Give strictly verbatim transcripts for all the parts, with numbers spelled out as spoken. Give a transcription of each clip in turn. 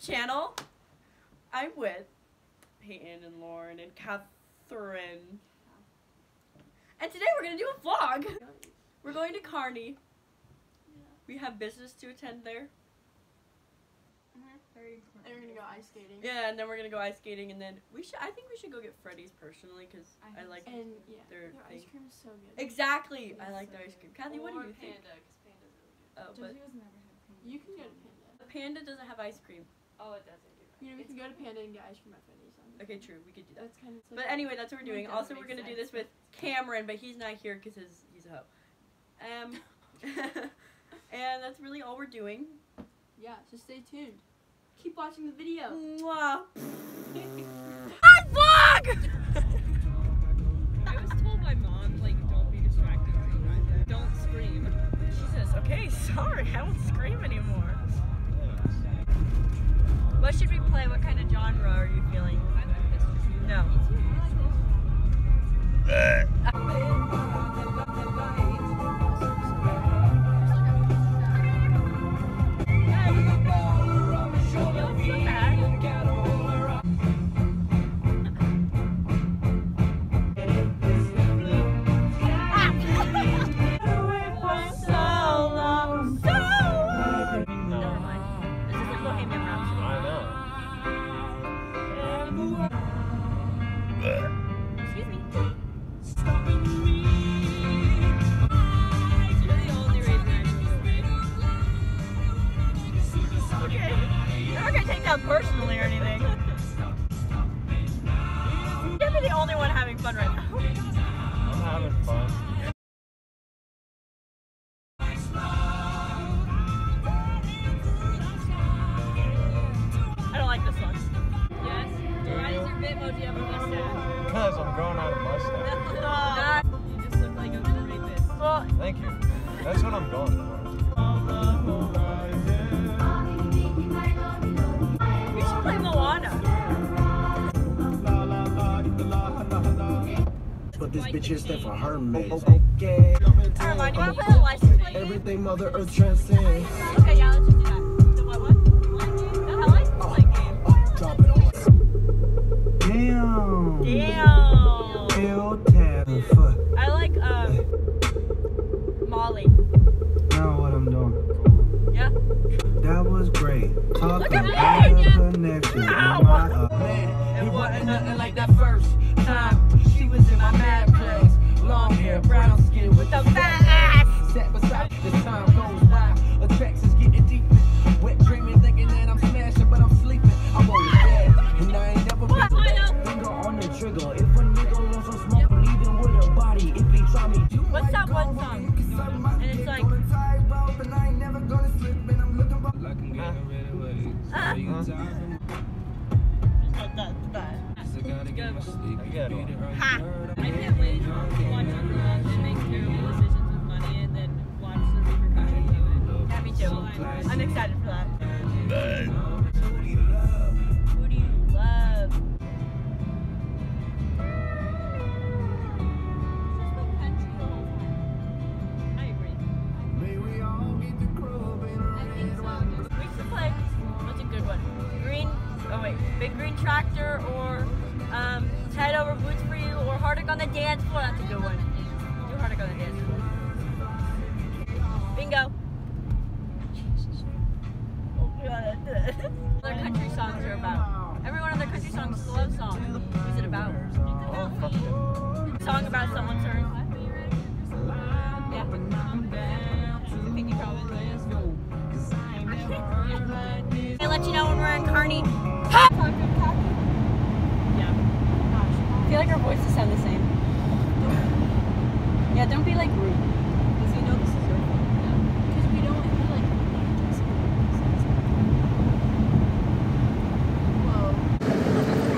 channel. I'm with Peyton and Lauren and Catherine. And today we're going to do a vlog. We're going to Kearney. We have business to attend there. Very important. And we're gonna go ice skating. Yeah, and then we're gonna go ice skating, and then we should. I think we should go get Freddy's personally because I, I like and yeah, their, their thing. ice cream is so good. Exactly, It's I like so the ice good. cream. Kathy, what do Or you think? Panda, because Panda's really good. Oh, but Josie's never had Panda. You can go to Panda. Panda doesn't have ice cream. Oh, it doesn't. You're right. You know, we It's can go to cool. Panda and get ice cream at Freddy's. Okay, true. We could do that. That's kind of. But anyway, that's what we're doing. That Also, doesn't we're make gonna do sense, this with Cameron, but he's not here because he's a hoe. Um, and that's really all we're doing. Yeah, so stay tuned. Keep watching the video. Mwah. Hi, vlog! I was told by mom, like, don't be distracted during that. Don't scream. She says, okay, sorry, I won't scream anymore. What should we play? What kind of genre are you feeling? I like this. No. Personally or anything. You're the only one having fun right now. I'm having fun. I don't like this one. Yes? Why does your Bitmoji have a mustache? Because I'm growing out a mustache. You just look like a rapist. Well, Thank you. That's what I'm going for. we should play Moana. But this bitch is there for her mate. Okay. Caroline, you want to play the license plate game? Everything Mother Earth transcends. Okay, yeah, let's just do that. The what one? The license plate game. Drop it on. Damn. Damn. L tab. Fuck. I like, um, Molly. Now what I'm doing. Yeah. That was great. Talk Look at about me. a connection. in my, uh, Man, it wasn't nothing like that first time. She was in my mad place. Long hair, brown skin with The the fat ass. Sat beside the time goes by. A text is getting deeper. Wet dreaming, thinking that I'm smashing, but I'm sleeping. I'm on the bed, and I ain't never been. finger on the trigger. If a nigga wants some smoke, leaving with a body. If he try me, What's that one song? And it's like, ha. I can't wait to watch your mom and make terrible decisions with money and then watch the repercussions of it. Yeah, me too. So I'm- I'm excited for that. Who do you love? Who do you love? I agree. may we all get the crub in a I think so. We should play, what's a good one? Green, oh wait, Big Green Tractor or um, Head Over Boots for You or Heartache on the Dance Floor. That's a good one. Do Heartache on the Dance Floor. Bingo. Oh god. Other country songs are about. Every one of their country songs is a love song. Who's it about? Oh, fuck it. Song about someone's turn. Yeah. Pinky promise. I'll let you know when we're in Kearney. Yeah. I feel like our voices sound the same. Yeah, don't be like rude. Does he know this is your phone? Because we don't feel like. Whoa.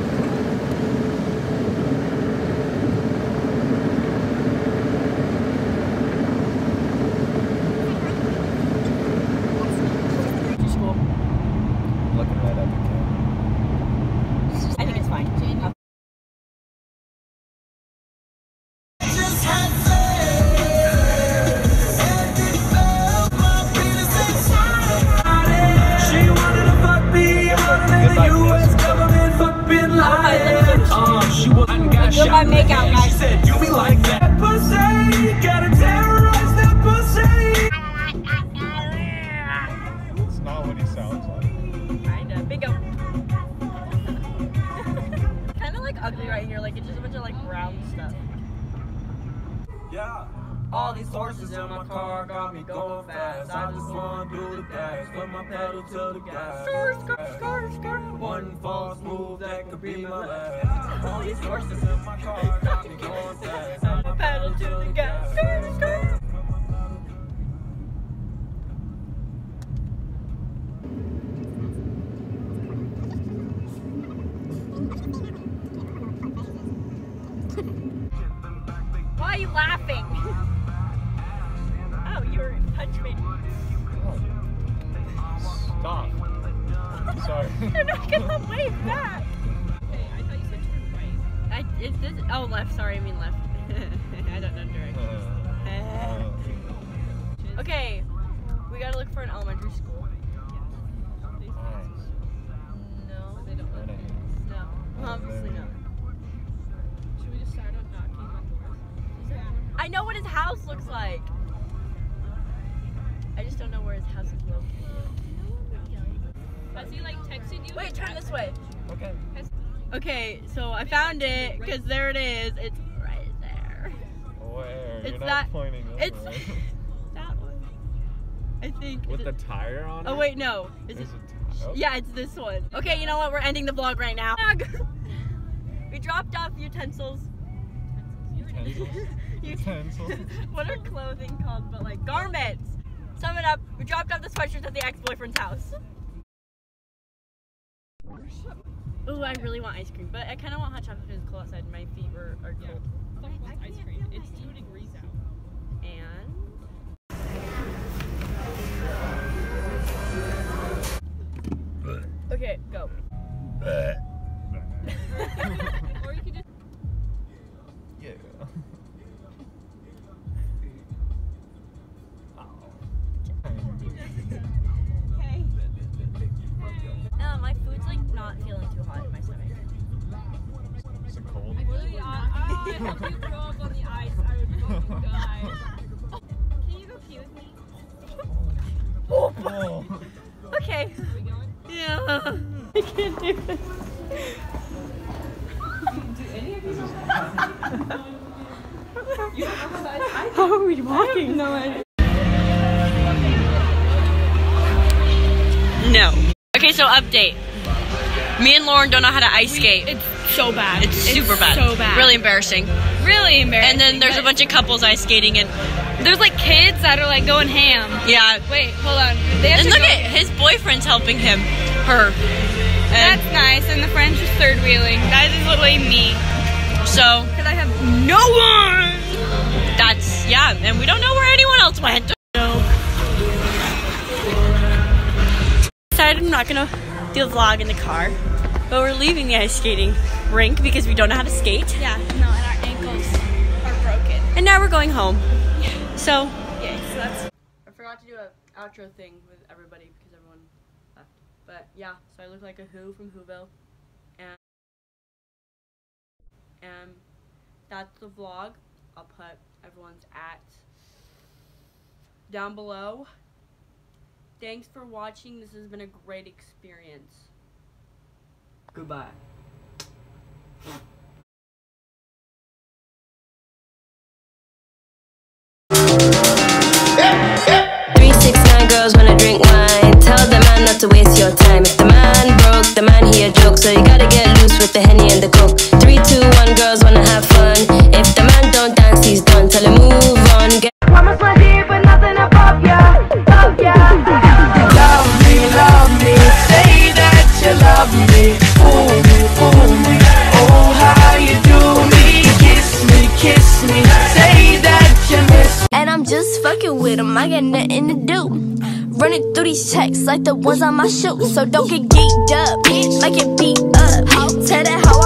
School. Looking right at the camera. I think it's fine. Just had to with my makeout, guys. She said, you be like that pussy, gotta terrorize that pussy. It's not what he sounds like. Kinda. Big up. Kinda like ugly right here. Like it's just a bunch of like brown stuff. Yeah. All these horses in my car got me going fast. I just wanna do the dash, put my pedal to the gas. One false move that could be my last. All these horses in my car got me going fast. I just pedal to the gas. Why are you laughing? Oh, you're punch me. Stop. Sorry. You're not gonna wave back. Hey, I thought you said turn right. I it this oh left. Sorry, I mean left. I don't know directions. Okay, we gotta look for an elementary school. No, They don't let me. no, obviously no. Should we just start on knocking on doors? I know what his house looks like. I just don't know where his house is located. Has he like texted you? Wait, turn this way. Okay. Okay, so I found it because there it is. It's right there. Where? It's You're not that- pointing over. it's- That one. I think. With is the it- tire on it? Oh wait, no. Is it? There's a t- oh. Yeah, it's this one. Okay, you know what? We're ending the vlog right now. We dropped off utensils. Utensils? Utensils? What are clothing called? But like garments. Sum it up. We dropped off the sweatshirts at the ex-boyfriend's house. Ooh, I really want ice cream, but I kind of want hot chocolate because it's cold outside and my feet are, are Yeah. cold. Fuck with ice cream. It's two degrees out. And okay, go. Or you could just. Yeah. Hey. Uh, my food's like not feeling too hot in my stomach. Is it cold? Really? Uh, if you throw up on the ice, I would fucking die. Can you go pee with me? Oh. Okay. Are we going? Yeah. I can't do this. How are we walking? No idea. No. Okay, so update. Me and Lauren don't know how to ice skate. It's so bad. It's super bad. So bad. Really embarrassing. really embarrassing. And then there's a bunch of couples ice skating and There's like kids that are like going ham. yeah. Wait, hold on. They have And to look go- at his boyfriend's helping him. Her. And That's nice. And the friend's just third wheeling. That is literally me. so Because I have no one. that's yeah, and we don't know where anyone else went. So decided I'm not gonna do a vlog in the car, but we're leaving the ice skating rink because we don't know how to skate. Yeah, no, and our ankles are broken. And now we're going home. So Yeah, so that's. I forgot to do an outro thing with everybody because everyone left. But yeah, so I look like a Who from Whoville. And and that's the vlog. I'll put everyone's at down below. Thanks for watching. This has been a great experience. Goodbye. Three, six, nine girls wanna drink wine. Tell the man not to waste your time. If the man broke, the man he a joke. So you gotta get loose with the Henny and the Coke. Three, two, one, girls wanna have fun. If the man don't dance, he's done. Tell him move on. Get Promise my dear, but nothing above ya, above ya. Love me, love me, say that you love me. Fool me, fool me, oh how you do me. Kiss me, kiss me, say that you miss me. And I'm just fucking with him, I got nothing to do. Running through these checks like the ones on my shoes. So don't get geeked up, like it beat up. Tell that how I